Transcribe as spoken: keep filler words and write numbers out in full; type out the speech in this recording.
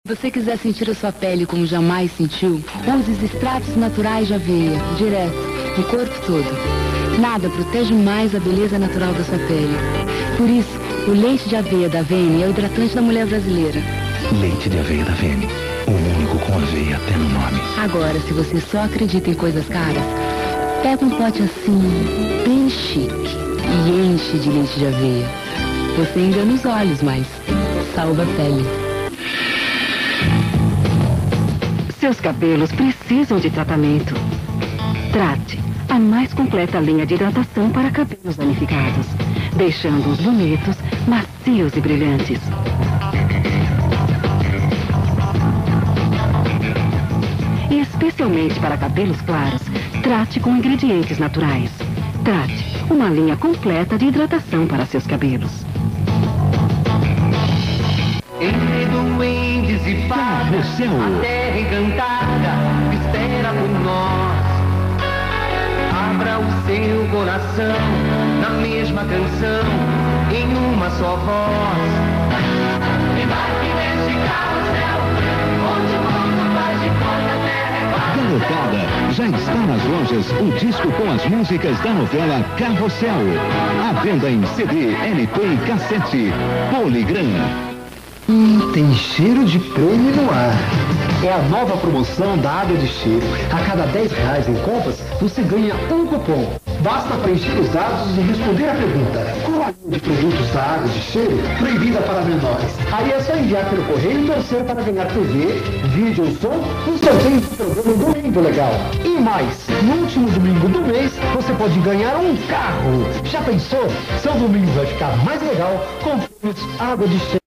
Se você quiser sentir a sua pele como jamais sentiu, use os extratos naturais de aveia, direto, no corpo todo. Nada protege mais a beleza natural da sua pele. Por isso, o leite de aveia da Avene é o hidratante da mulher brasileira. Leite de aveia da Avene, o único com aveia até no nome. Agora, se você só acredita em coisas caras, pega um pote assim, bem chique, e enche de leite de aveia. Você engana os olhos, mas salva a pele. Seus cabelos precisam de tratamento. Trate a mais completa linha de hidratação para cabelos danificados, deixando-os bonitos, macios e brilhantes. E especialmente para cabelos claros, trate com ingredientes naturais. Trate uma linha completa de hidratação para seus cabelos. Duendes e fadas, a terra encantada espera por nós. Abra o seu coração na mesma canção, em uma só voz. Embarque neste carrossel, onde o mundo faz de conta a terra é quase. Garotada, já está nas lojas o disco com as músicas da novela Carrossel. À venda em C D, L P e cassete. Poligram. Hum, tem cheiro de prêmio no ar. É a nova promoção da Água de Cheiro. A cada dez reais em compras, você ganha um cupom. Basta preencher os dados e responder a pergunta: qual a linha de produtos da Água de Cheiro proibida para menores? Aí é só enviar pelo correio e torcer para ganhar T V, vídeo ou som no sorteio do programa Domingo Legal. E mais, no último domingo do mês, você pode ganhar um carro. Já pensou? Seu domingo vai ficar mais legal com prêmios Água de Cheiro.